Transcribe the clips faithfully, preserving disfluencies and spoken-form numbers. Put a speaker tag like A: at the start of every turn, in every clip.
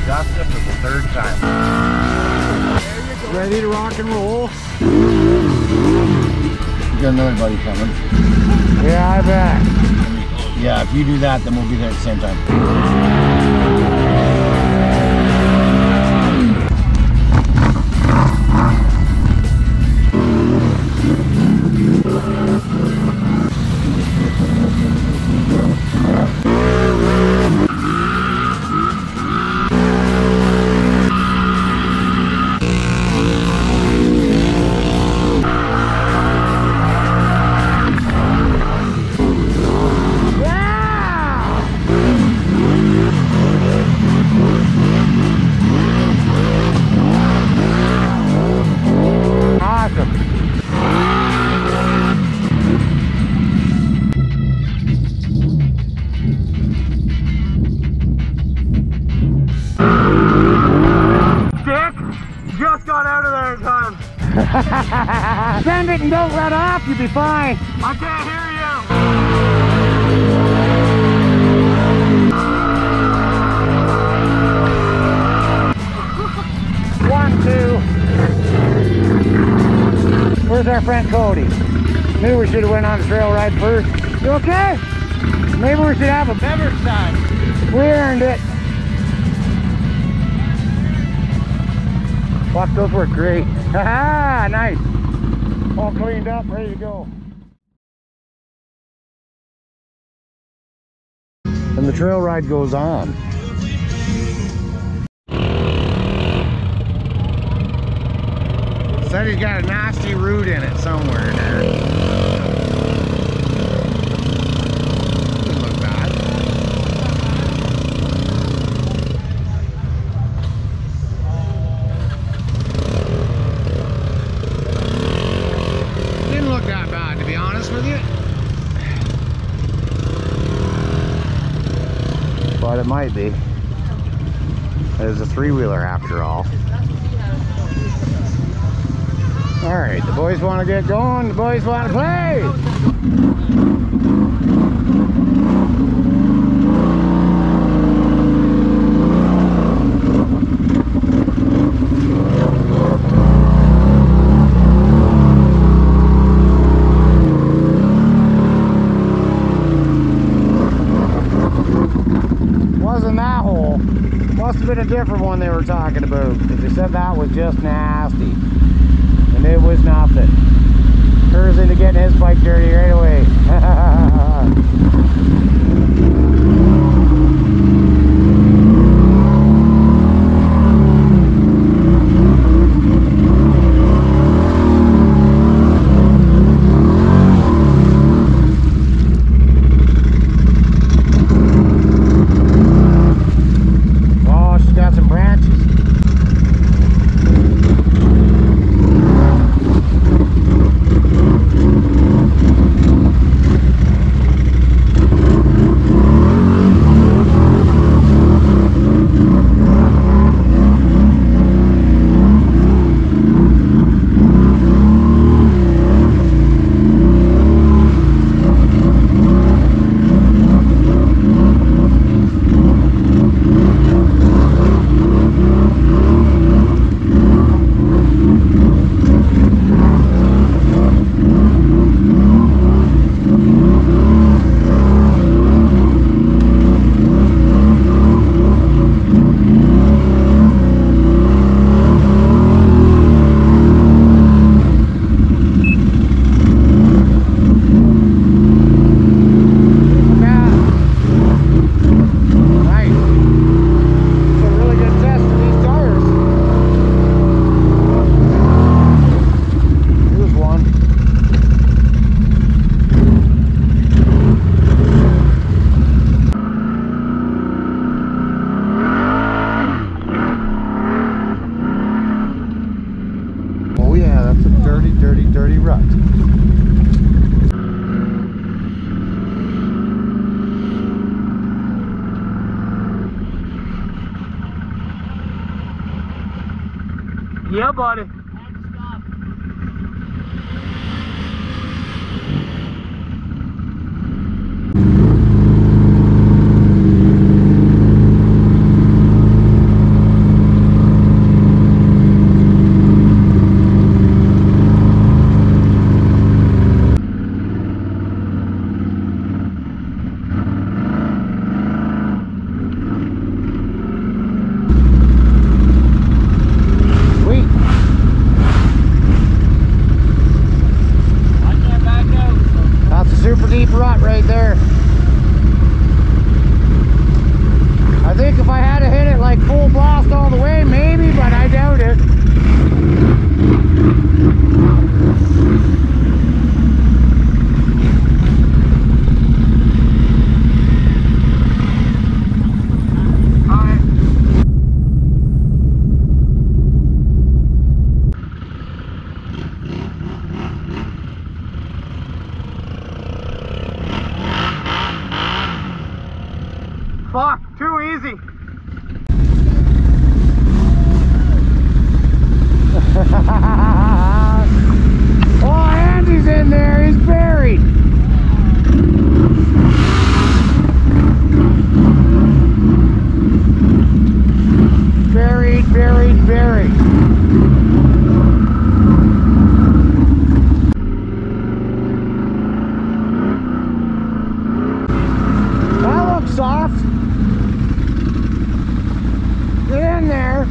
A: Augusta for the third time.
B: Ready to rock and roll?
A: You got another buddy coming.
B: Yeah, I bet.
A: Yeah, if you do that, then we'll be there at the same time.
B: Send it and don't let off, you'll be fine.
A: I can't hear
B: you. One, two. Where's our friend Cody? Maybe we should have went on the trail ride first. You okay? Maybe we should have a better time. We earned it. Fuck, those work great. Haha, nice. All cleaned up, ready to go. And the trail ride goes on. Said he's got a nasty root in it somewhere in there. Doesn't look bad. Didn't look that bad, to be honest with you. But it might be. There's a three-wheeler after all. All right, the boys want to get going. The boys want to play. Wasn't that hole? Must have been a different one they were talking about. They said that was just nasty. And it was nothing. Kerr's into getting his bike dirty right away. Oh, she's got some branches.
C: Yeah, buddy. Fuck, too easy.
B: Oh, Andy's in there. He's buried. Buried, buried, buried. That looks soft. Get in there.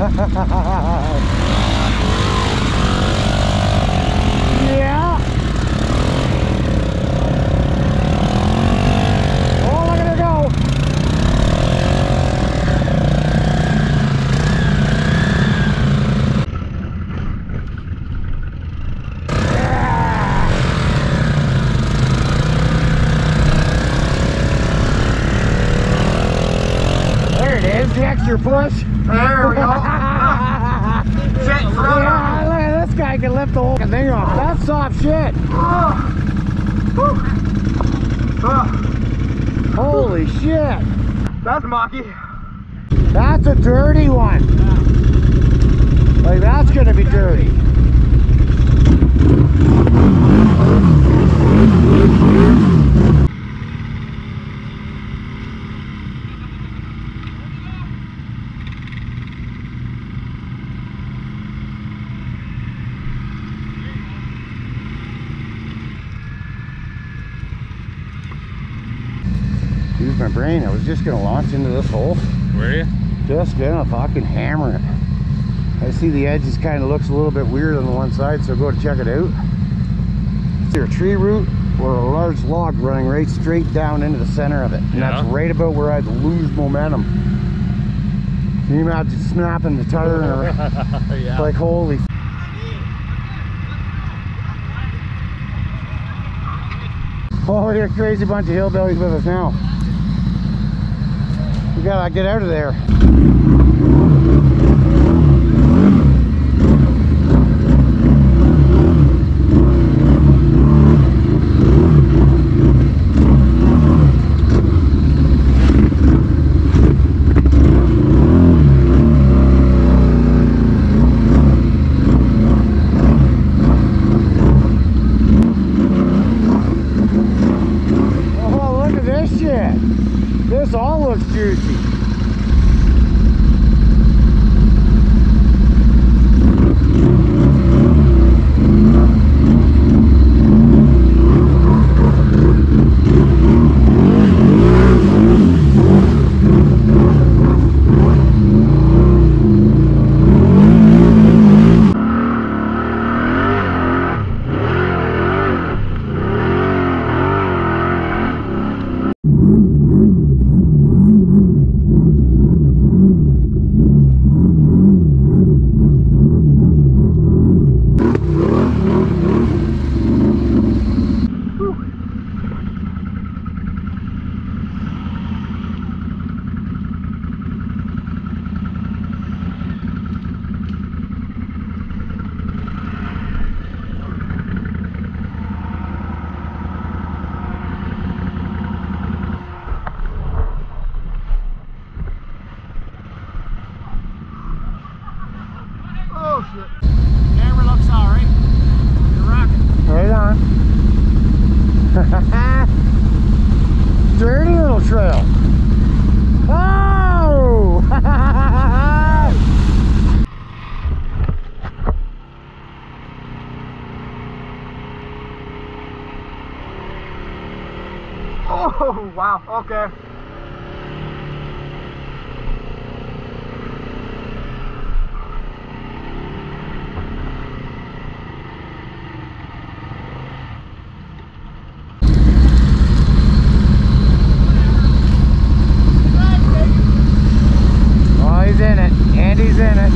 B: Yeah. Oh, look at her go. There it is, the extra push.
C: There we go. Shit,
B: Yeah, look at this guy can lift the whole thing off. That's soft shit.
C: Oh. Oh.
B: Holy shit.
C: That's mucky.
B: That's a dirty one. Like, that's gonna be dirty. Use my brain. I was just gonna launch into this hole.
D: Were you?
B: Just gonna fucking hammer it. I see the edges kind of looks a little bit weird on the one side, so go to check it out. Is there a tree root or a large log running right straight down into the center of it? And
D: Yeah.
B: that's right about where I'd lose momentum. Can you imagine snapping the tire and
D: Yeah.
B: like holy f. Oh, we got a crazy bunch of hillbillies with us now. We gotta get out of there. Oh, look at this shit. This all looks juicy.
C: Oh shit. Camera looks alright. You're rocking.
B: Right on. Dirty little trail. Oh!
C: Oh wow, okay.
B: Oh, he's in it. Andy's in it.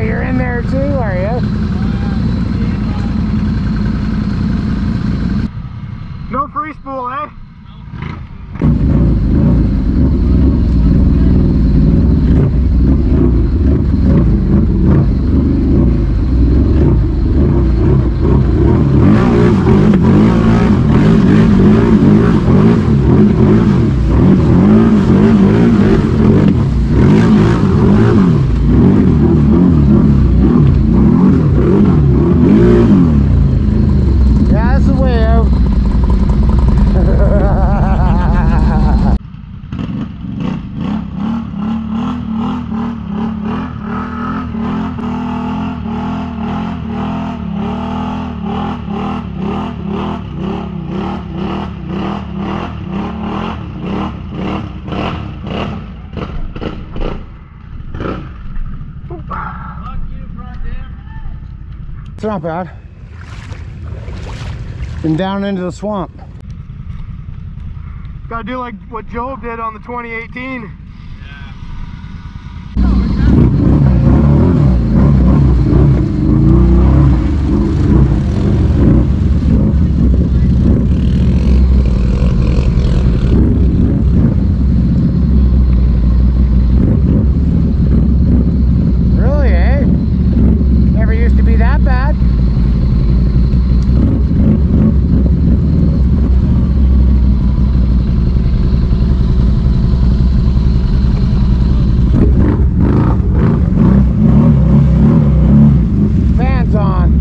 B: you're in there too, are you?
C: No free spool, eh?
B: Yeah, that's the way out. It's not bad. Been down into the swamp.
C: Gotta do like what Joe did on the twenty eighteen.
B: Really, eh? Never used to be that bad. Fans on.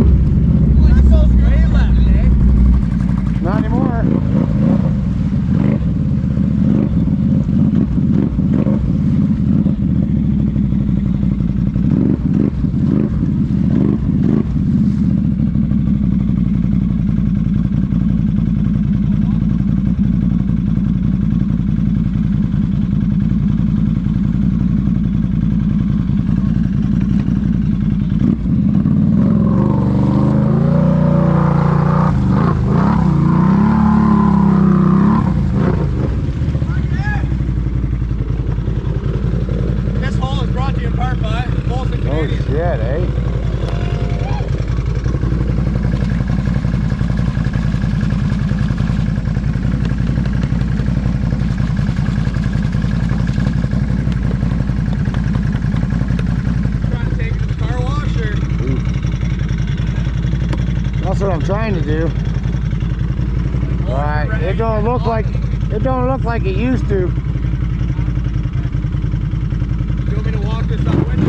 B: Not anymore.
C: This hole is brought to you in part by Bolton
B: Oh
C: Canadian.
B: shit, eh?
C: Trying to take it to the car wash or?
B: That's what I'm trying to do. But it don't look like it don't look like it used to.
C: Do you want me to walk this up with you?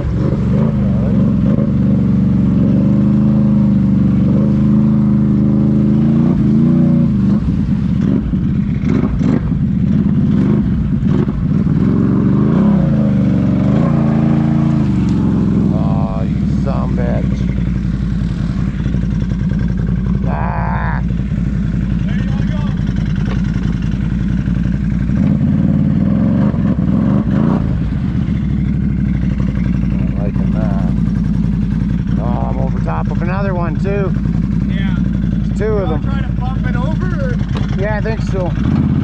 B: Oh, you son of a bitch. Ah.
C: There you want to go.
B: Not liking that. Oh, I'm over top of another one too.
C: Yeah.
B: There's two of
C: I'm
B: them.
C: trying to bump it over or?
B: Yeah, I think so.